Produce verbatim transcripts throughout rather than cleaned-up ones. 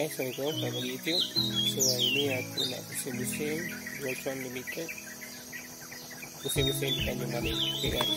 Hai, Assalamualaikum, selamat pagi YouTube. So hari ni aku nak pusing-pusing Voltron Limited, pusing-pusing di Tanjung Balai. Okay guys,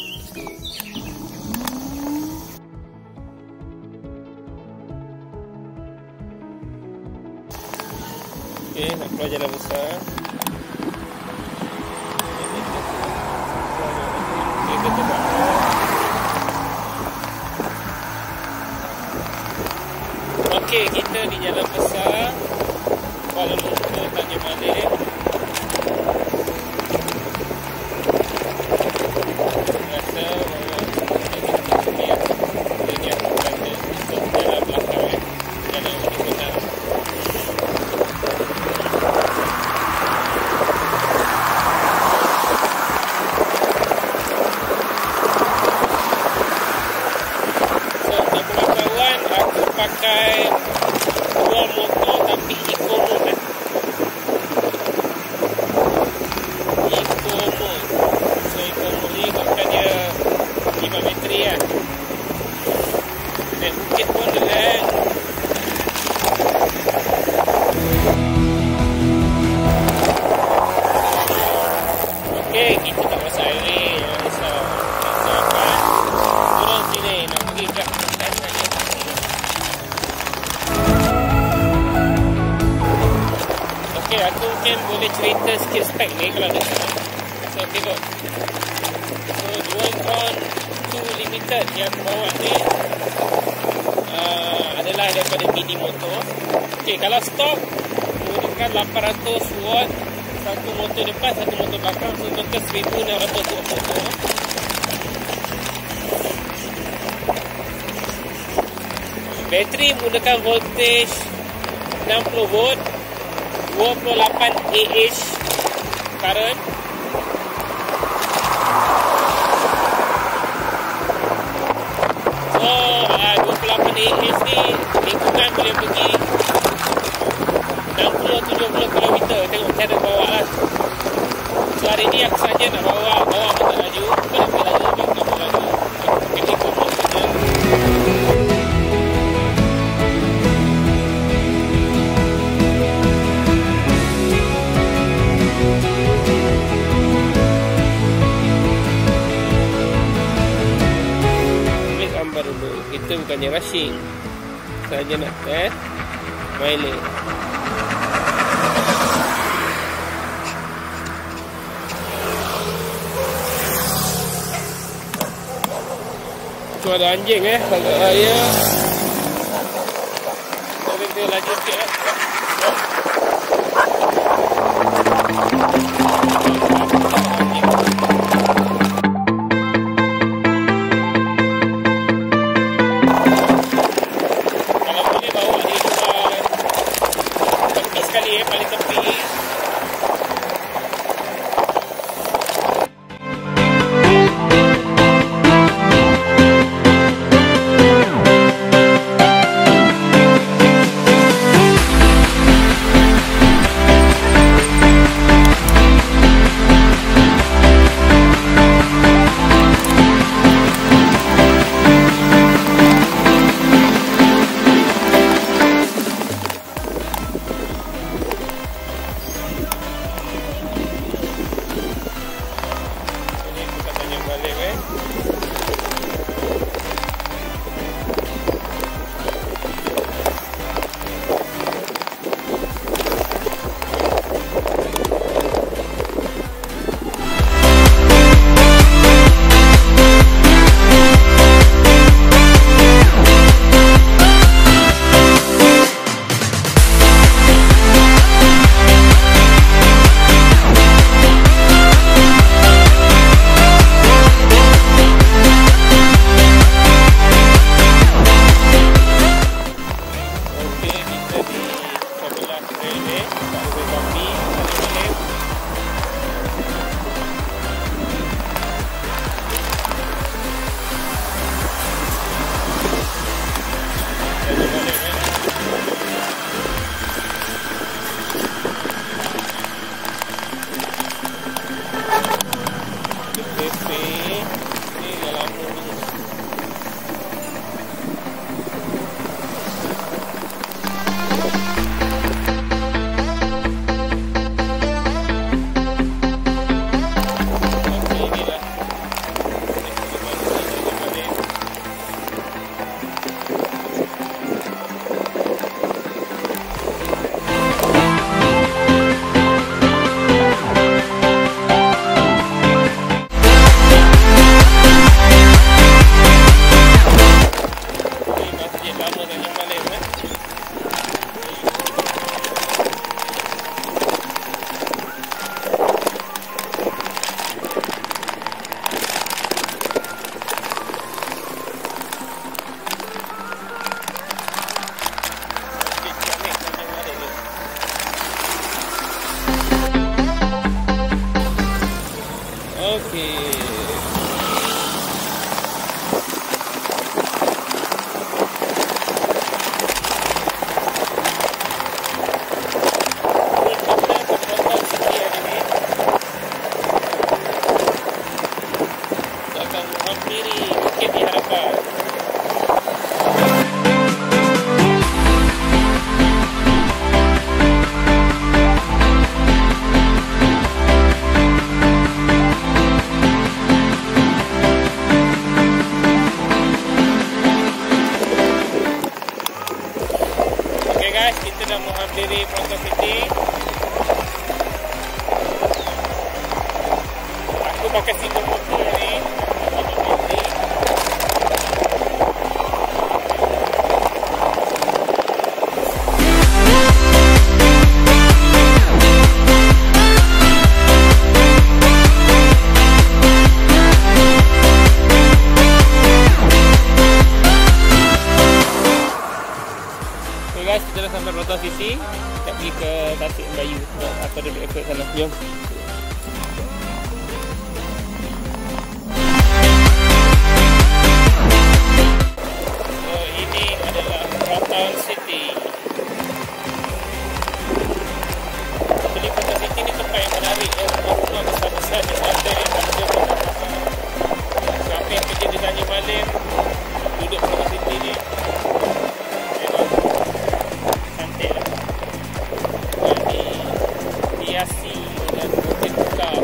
okay, nak keluar jalan besar. Okay, kita buat Okey, kita di jalan besar Kuala Lumpur, Tanjung Balai. Rasa ini yang berada di jalan belakang eh. Jalan di kota. So, untuk pengetahuan, aku pakai dua motor tapi eco mode eh. Eco mode. So eco mode ni bukan dia lima bateri kan. Dan bukit pun dengan okey, kita tak pasal air ni. Jangan risau. Tak apa. Turun sini. Nak pergi kat sana je. Okay, aku mungkin boleh cerita sikit spek ni kalau ada sana. So, tengok. So, Voltron two Limited yang aku bawa ni uh, adalah daripada mini motor. Okay, kalau stop menggunakan lapan ratus watt, satu motor depan, satu motor belakang. So, total seribu enam ratus watt motor. Bateri menggunakan voltage enam puluh volt, dua puluh lapan amperes current. So uh, dua puluh lapan amperes ni lingkungan boleh pergi enam puluh tujuh puluh kilometer. Tengok cara bawa lah. So hari ni aku saja nak bawa bawa motor laju. Bukan nak laju, bukan nak laju. Kita ikut saja. Dulu. Kita bukannya rushing, saja nak test mileage. Tu ada anjing eh, agak raya. Kita dia laju sikit eh. Okey. Akan menghampiri Bukit Di Harapan. Guys, kita dah menghampiri Perontas City. Aku pakai single motor ni. Guys, kita dah sampai Perontas City. Kita pergi ke Tasik Melayu atau ada breakfast sana. Jom. So, ini adalah Perontas City. Jadi Perontas City ni tempat yang menarik. Rumah besar-besar di selatan yang tak ada rumah. Siapa yang kerja di Tanjung Malim duduk Perontas City ni. Hiasi dan bukit besar.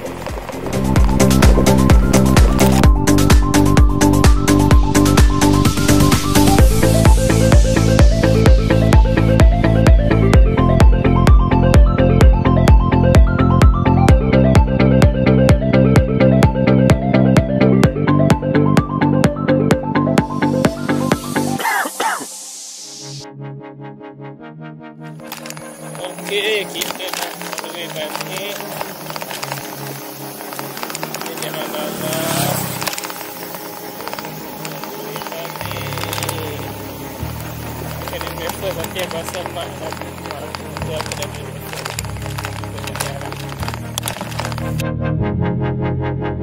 Okey, kita nak sampai balik. Ini jangan lama. Kena member nanti yang rasa mak mak tu aku dah member.